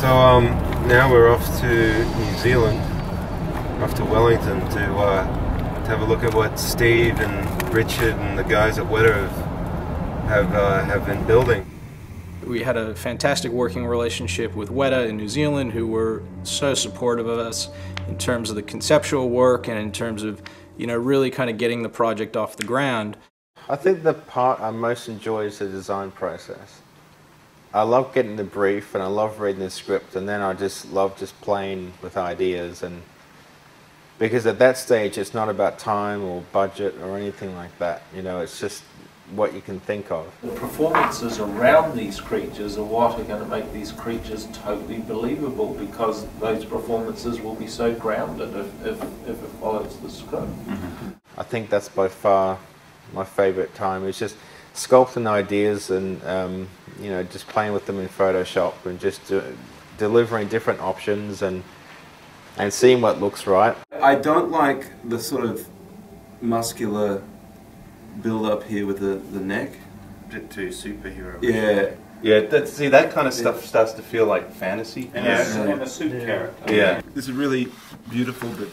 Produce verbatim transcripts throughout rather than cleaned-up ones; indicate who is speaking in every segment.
Speaker 1: So um, now we're off to New Zealand, off to Wellington to, uh, to have a look at what Steve and Richard and the guys at Weta have have, uh, have been building.
Speaker 2: We had a fantastic working relationship with Weta in New Zealand, who were so supportive of us in terms of the conceptual work and in terms of, you know, really kind of getting the project off the ground.
Speaker 3: I think the part I most enjoy is the design process. I love getting the brief and I love reading the script, and then I just love just playing with ideas, and because at that stage it's not about time or budget or anything like that, you know, it's just what you can think of.
Speaker 4: The performances around these creatures are what are going to make these creatures totally believable, because those performances will be so grounded if, if, if it follows the script.
Speaker 3: Mm-hmm. I think that's by far my favourite time. It's just sculpting ideas and um, you know, just playing with them in Photoshop and just do, delivering different options and and seeing what looks right.
Speaker 5: I don't like the sort of muscular build up here with the, the neck.
Speaker 1: A bit too superhero.
Speaker 5: Yeah.
Speaker 1: Yeah, that, see, that kind of stuff starts to feel like fantasy.
Speaker 4: And,
Speaker 1: Yeah.
Speaker 4: a, and a suit yeah. character.
Speaker 1: Yeah.
Speaker 5: This is really beautiful, but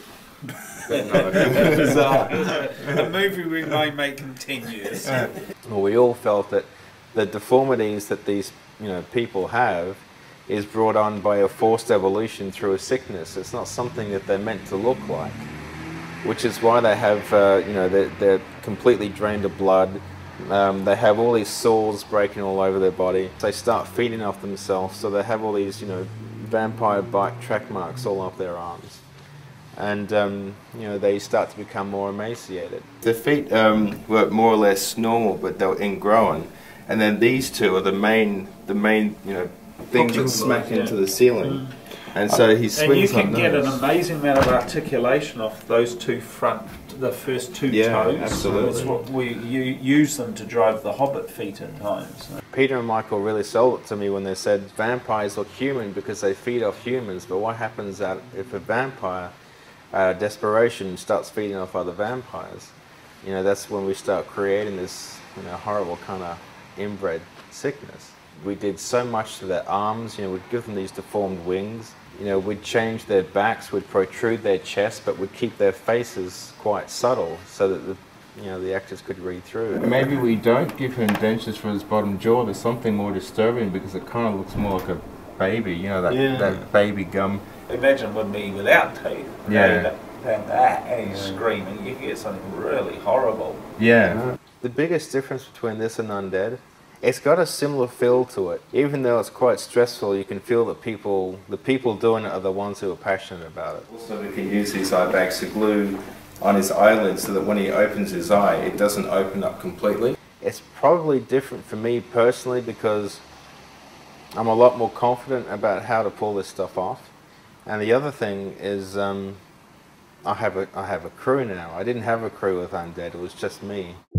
Speaker 4: bizarre. A movie we may make in ten years.
Speaker 3: Well, we all felt that the deformities that these, you know, people have is brought on by a forced evolution through a sickness. It's not something that they're meant to look like, which is why they have, uh, you know, they're, they're completely drained of blood. Um, they have all these sores breaking all over their body. They start feeding off themselves, so they have all these, you know, vampire bite track marks all up their arms. And um, you know, they start to become more emaciated.
Speaker 6: The feet um, were more or less normal, but they were ingrown. And then these two are the main, the main, you know, things that smack
Speaker 4: yeah.
Speaker 6: into the ceiling. Mm. And so he swings.
Speaker 4: And you can
Speaker 6: on
Speaker 4: get
Speaker 6: those.
Speaker 4: an amazing amount of articulation off those two front, the first two
Speaker 6: yeah,
Speaker 4: toes.
Speaker 6: absolutely.
Speaker 4: That's what we you use them to drive the Hobbit feet at times.
Speaker 3: Peter and Michael really sold it to me when they said vampires look human because they feed off humans. But what happens if a vampire, uh, desperation, starts feeding off other vampires? You know, that's when we start creating this, you know, horrible kind of inbred sickness. We did so much to their arms. You know, we'd give them these deformed wings. You know, we'd change their backs, we'd protrude their chest, but we'd keep their faces quite subtle so that the, you know, the actors could read through.
Speaker 7: Maybe we don't give him dentures for his bottom jaw. There's something more disturbing because it kind of looks more like a baby. You know, that
Speaker 4: yeah.
Speaker 7: that baby gum.
Speaker 4: Imagine with me without teeth.
Speaker 7: Yeah.
Speaker 4: And that, and he's yeah. screaming. You get something really horrible.
Speaker 7: Yeah.
Speaker 3: The biggest difference between this and Undead, it's got a similar feel to it. Even though it's quite stressful, you can feel that people, the people doing it are the ones who are passionate about it.
Speaker 6: Also, we can use these eye bags to glue on his eyelids so that when he opens his eye, it doesn't open up completely.
Speaker 3: It's probably different for me personally because I'm a lot more confident about how to pull this stuff off. And the other thing is, um, I have a I have a crew now. I didn't have a crew with Undead. It was just me.